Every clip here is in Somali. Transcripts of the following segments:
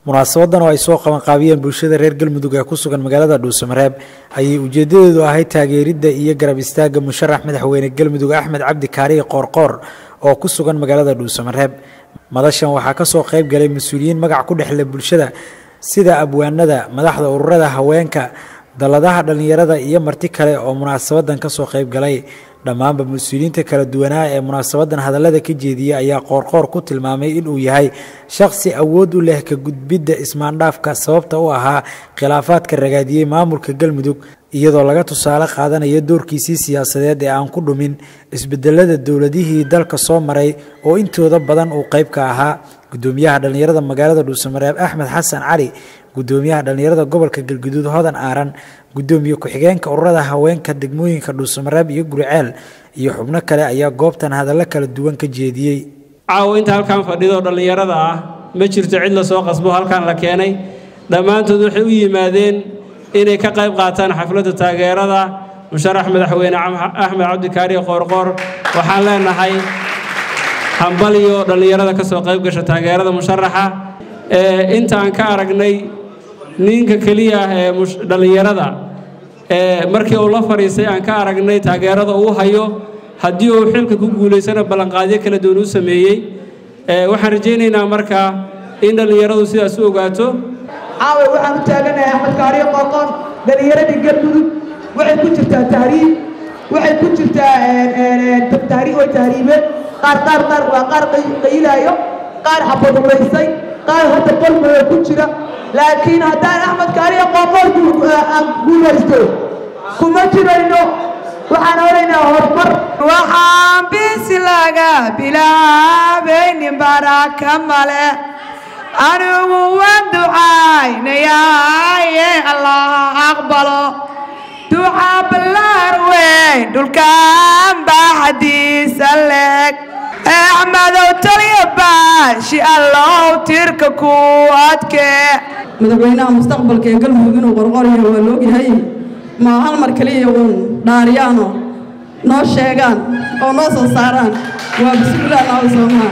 munaasabadan oo ay soo qaban qaabiyeen bulshada reer Galmudug ee ku sugan magaalada Dhuusamareeb ayay ujeedadeedu ahayd taageeridda iyo garab istaagga musharax madaxweyne Galmudug Axmed Cabdi Kaariye Qoorqoor oo ku sugan magaalada Dhuusamareeb. madashan waxaa ka soo qayb galay mas'uuliyiin magac ku dhexleh bulshada sida abwaanada, madaxda ururada haweenka, daladaha dhalinyarada iyo marti kale oo munaasabadan ka soo qayb galay. dhammaanba mas'uuliyiinta kala duwanaa ee munaasabadan hadallada ka jeediyay ayaa Qoorqoor ku tilmaamay in uu yahay shakhsi awood u leh ka gudbidda ismaandhaafka sababta u ahaa khilaafaadka ragaadiyay maamulka Galmudug, iyadoo laga tusaale qaadanayo doorkiisii siyaasadeed ee aan ku dhumin isbedelada dowladihii dalka soo maray oo intooda badan uu qayb ka ahaa. gudoomiyaha dhalinyarada magaalada Dhuusamareeb Axmed Xasan Cali, gudoomiyaha dhalinyarada gobolka Galguduud Hodan Aaran, gudoomiye ku-xigeenka ururada haweenka degmooyinka Dhuusamareeb iyo Guriceel iyo xubno kale ayaa goobtan hadallo kala duwan ka jeediyay. inta halkan fadhido dhalinyarada ah ma jirto cid la soo qasbo halkan la keenay, dhammaantood waxay u yimaadeen inay ka qayb qaataan xafladda taageerada musharax madaxweyne Axmed Cabdi Kaariye Qoorqoor. waxaan leenahay hambaliyo dhalinyarada ka soo qayb gasha taageerada musharaxa inta aan ka aragnay ninka kaliya ee dhalinyarada markii uu la fariisay aan ka aragnay taageerada uu hayo haddii uu xilka ku guuleysana ballanqaadyo kala duwan u sameeyay. waxaan rajaynaynaa marka in dhalinyaradu sidaas u ogaato. caawa waxaan u taaganahay Axmed Kaariye Qoorqoor. dhalinyaradii Galmudug waxay ku jirtaa tahriib, waxay ku jirtaa tahriibe qaar waa qaar qaylayo, qaar xabadulaysay, qaar hadda qalbiga ku jira. laakiin haddaan Axmed Kaariye Qoorqoor guulaysto kuma jirayno, waxaan oraynaa horumar. waxaan bisi laga bilaabaynin baraka male, anigu waan ducaynayaaye Allah aqbalo. ducaa ballaar weyn dhulkaan baaxadiisa leeg, axmedow taliya baashi allow tirka ku adkee. madaxweynaha mustaqbalka ee Galmudug inuu Qoorqoor yahay waa loo yahay, ma hal mar kaliya uun dhaariyaano noo sheegaan oo noo soo saaraan. waa bismillaah noo soomaa.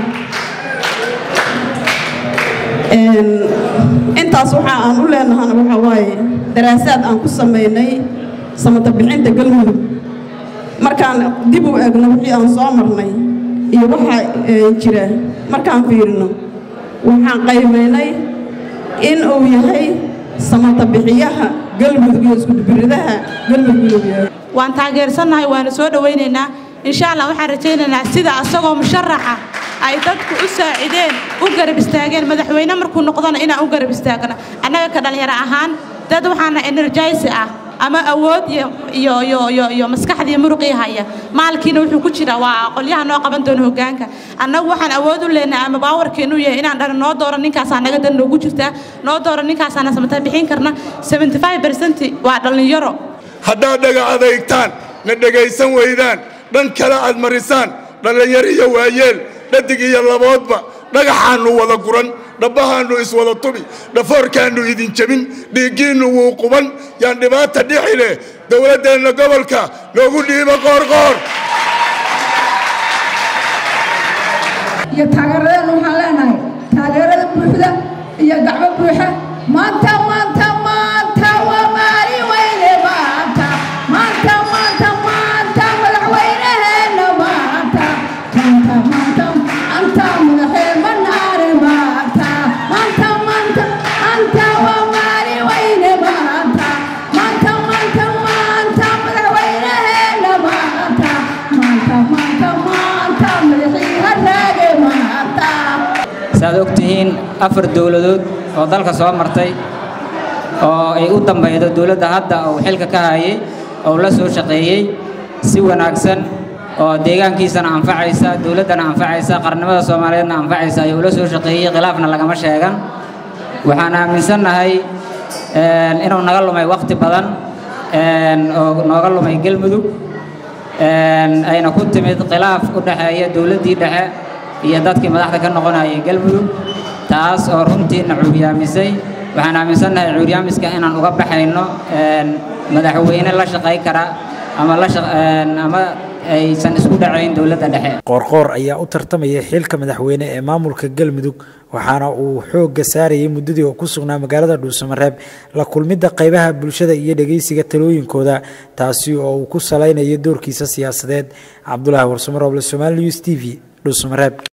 intaas waxa aan u leenahay waxa waaye daraasaad aan ku sameynay samata bixinta Galmudug. markaan dib u eegno wixii aan soo marnay iyo waxa jira, markaan fiirino waxaan qaymeynay in uu yahay samata bixiyaha Galmudug iyo isku dubiridaha Galmudug. waan taageersanahay, waan soo dhaweynaynaa. insha Allah waxaan rajaynaynaa sida asagoo musharaxa ay dadku u saacideen u garab istaageen madaxweyne markuu noqdana inaan u garab istaagna. annaga ka dhalinyaro ahaan dad waxaana energize ah ama awood iyo maskaxdii muruqii haya, maalkiina wuxuu ku jira waa qolyaha noo qaban doona hoggaanka. annagu waxaan awood u leenahay ama baawarkeenu yahay inaan dharan noo dooro ninkaas anaga dan noogu jirtaa, noo dooro ninkaas aan samata bixin karna. 75% waa dhalinyaro. haddaad dhaga adeegtaan na dhagaysan weydaan dhan kale aad marisaan dhalinyaro iyo waayeel dhadig iyo laboodba dhagaxaanu wada guran, dhabahaanu iswada tubi, dhafoorkaanu idin jabin, dhiigiinu wuu quban. yaan dhibaata dhixi leh dowladeenna gobolka noogu dhiiba Qoorqoor. iyo taageeradeena waxaan leenahay taageerada buuxda iyo gacmo buuxa. maanta waa maalin weyne, maanta madaxweynaheena, maanta anta madaxee manaare, maanta waa maalin weyne, maanta madaxweynaheena, maanta madaxii haraage, maanta. saad ogtihiin 4 dowladood oo dalka soo martay oo ay u dambeeydo dowladda hadda oo xilka ka hayay oo la soo shaqeeyay si wanaagsan oo deegaankiisana anfacaysa, dowladdana anfacaysa, qarnimada Soomaaliyeedna anfacaysa ayuu la soo shaqeeyay. khilaafna lagama sheegan. waxaan aaminsanahay inuu naga lumay waqti badan oo nooga lumay Galmudug, ayna ku timid khilaaf u dhaxeeya dowladdii dhexe iyo dadkii madaxda ka noqonayay Galmudug, taas oo runtiina cuuryaamisay. waxaan aaminsanahay cuuryaamiska inaan uga baxayno madaxweyne la shaqay kara ama aysan isku dhacayn dowladda dhexe. Qoorqoor ayaa u tartamaya xilka madaxweyne ee maamulka Galmudug waxaana uu xoogga saarayay muddadii uu ku sugnaa magaalada Dhuusamareeb la kulmidda qaybaha bulshada iyo dhageysiga talooyinkooda taasi oo uu ku saleynayo doorkiisa siyaasadeed. Cabdullaahi Warsamo Roble, Somali News TV, Dhuusamareeb.